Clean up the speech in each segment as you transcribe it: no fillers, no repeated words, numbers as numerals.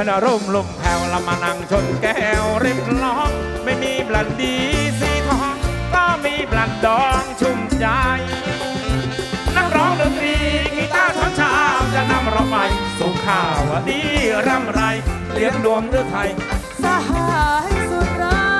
นร่มลมแผ่วละมานั่งชนแก้วริมคลองไม่มีบลันดีสีทองก็มีบลันดองชุ่มใจนักร้องดนตรีกีตาร์ช้อนชามจะนำเราไปสู่ข่าวดีรำไรเลี้ยงรวมหรือไทยสหายสุดรัก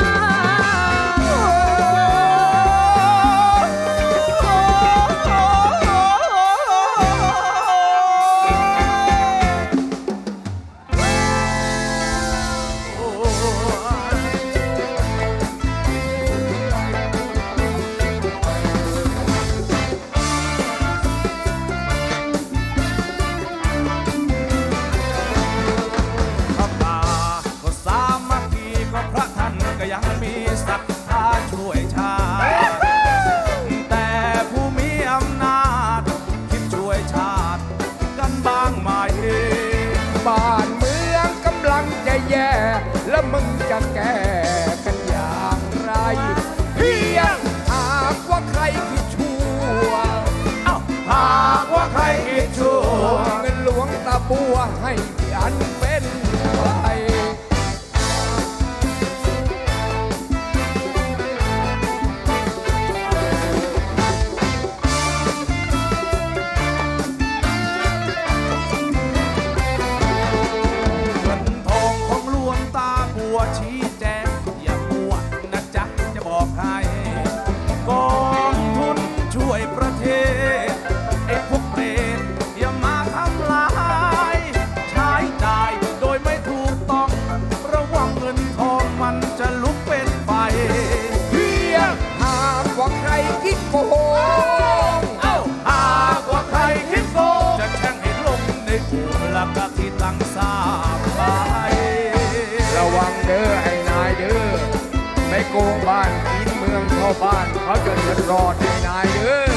ยังมีศรัทธาช่วยชาติแต่ผู้มีอำนาจคิดช่วยชาติกันบ้างไหมบ้านเมืองกำลังจะแย่แล้วมึงจะแก้กันอย่างไรเพียงหากว่าใครคิดชั่วหากว่าใครคิดชั่วเงินหลวงตาบัวให้อันเป็นไปชี้แจงอย่ามัวนะจ๊ะจะบอกให้กองทุนช่วยประเทศไอ้พวกเปรตอย่ามาทำลายใช้จ่ายโดยไม่ถูกต้องระวังเงินทองมันจะลุกเป็นไฟเพียงหากว่าใครคิดโกงหากว่าใครคิดโกงจะแช่งให้ลงในกูแล้วก็ที่ตั้งสาบระวังเด้อไอ้นายเด้อไม่โกงบ้านกินเมืองเข้าบ้านเขาจะเดือดร้อนไอ้นายเด้อ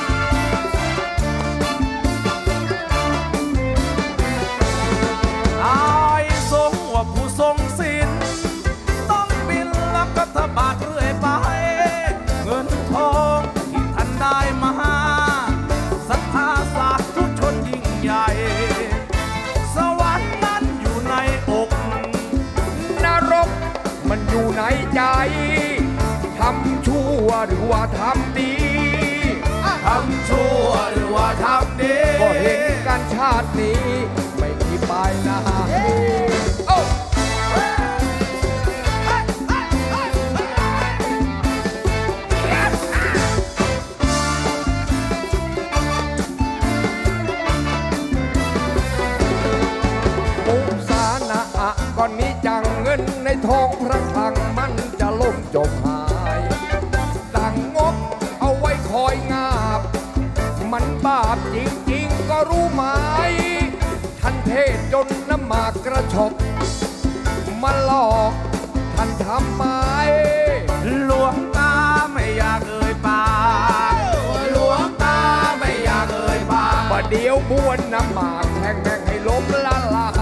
อายทรงว่าผู้ทรงศีลต้องบินลับกัตบาทเรื่อยไปเงินทองที่ท่านได้มาศรัทธาสาธุชนยิ่งใหญ่สวรรค์นั้นอยู่ในอกนรกมันอยู่ในใจทำชั่วหรือว่าทำดีทำชั่วหรือว่าทำดีก็เห็นกันชาตินี้ไม่มีปลายหน้าก่อนนี้จังเงินในทองพระคลังมันจะล่มจมหายตั้งงบเอาไว้คอยงาบมันบาปจริงๆก็รู้ไหมท่านเทศจนน้ำหมากกระชบมาหลอกท่านทำไมหลวงตาไม่อยากเอ่ยปากหลวงตาไม่อยากเอ่ยปากประเดี๋ยวบ้วนน้ำหมากแทงแม่งให้ล้มละลาย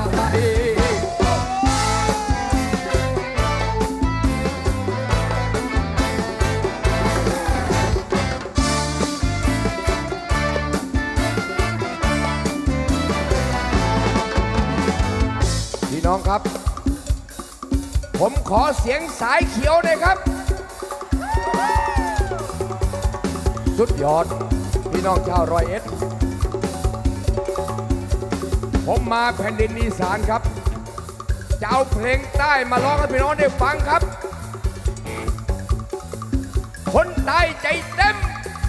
พี่น้องครับผมขอเสียงสายเขียวหน่อยครับสุดยอดพี่น้องชาวร้อยเอ็ดผมมาแผ่นดินอีสานครับจะเอาเพลงใต้มาร้องให้พี่น้องได้ฟังครับคนใต้ใจเต็ม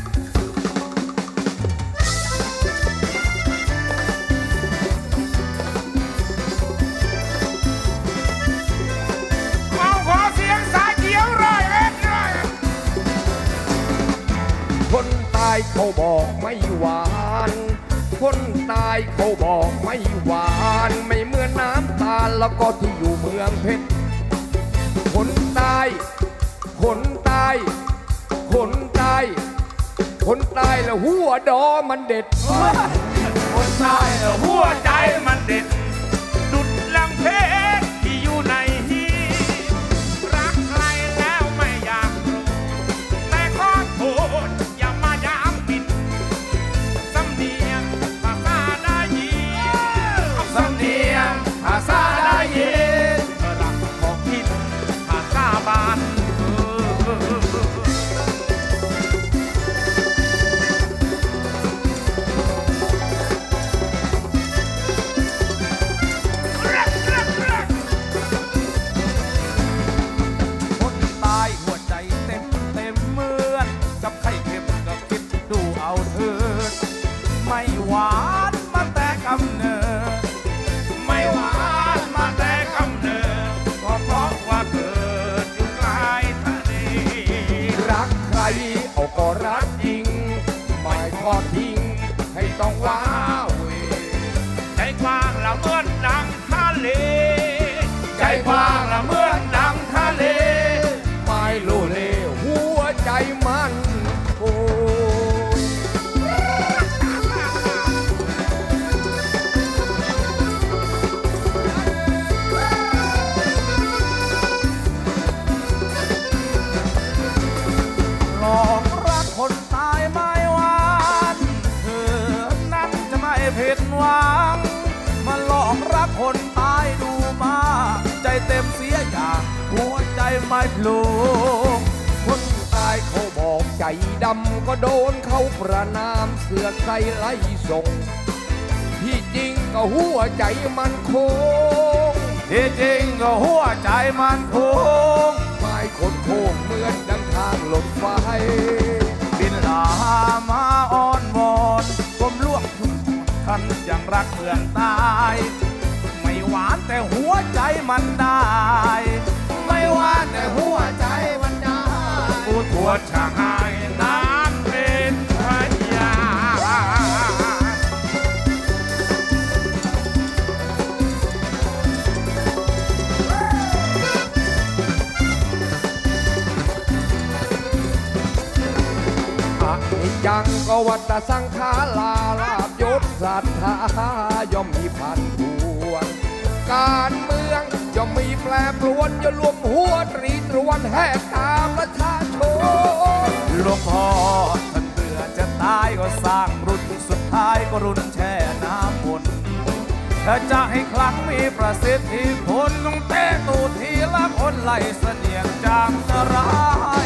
คนตายเขาบอกไม่หวานคนตายเขาบอกไม่หวานไม่เหมือนน้ำตาลแล้วก็ที่อยู่เมืองเพชรคนตายคนตายคนตายคนตายแล้วหัวดอมันเด็ดคนตายแล้วหัวใจมันเด็ดดุจลังเพชรที่อยู่ในหีรักใครแล้วไม่อยากรู้แต่ขอโทษอย่ามายามปิดสำเนียงภาษาได้ยินสำเนียงภาษาได้ก็รักจริงไม่ทอดทิ้งให้ต้องว้าเหวใจกว้างละเหมือนดังทะเลใจกว้างละเหมือนดังทะเลไม่โลเลหัวใจมันโอ้หลอกรักคนตายไม่หวานเธอนั้นจะไม่ผิดหวังมาหลอกรักคนตายดูมาใจเต็มเสียอย่างหัวใจไม่พลูคนตายเขาบอกใจดำก็โดนเขาประนามเสือกใส่ไล่ส่งที่จริงก็หัวใจมันโค้งที่จริงก็หัวใจมันโค้งไม่คดโค้งเหมือนดังทางรถไฟบินลามาอ้อนวอนก้มล่วงท่านยังรักเพื่อนตายไม่หวานแต่หัวใจมันได้ไม่หวานแต่หัวใจมันได้ผู้ทวดช่างหายน้ำเป็นพยายังก็วัฏสังขาราลาบยศศรัทธาย่อมมีพันพวน การเมืองย่อมมีแปรปรวนจะรวมหัวตรีตรวนแหกตามประชาชนหลวงพ่อท่านเบื่อจะตายก็สร้างรุ่นสุดท้ายก็รุ่นแช่น้ำมนต์ถ้าจะให้ครั้งมีประสิทธิผลต้องเตะตูดทีละคนไล่เสนียงจางร้าย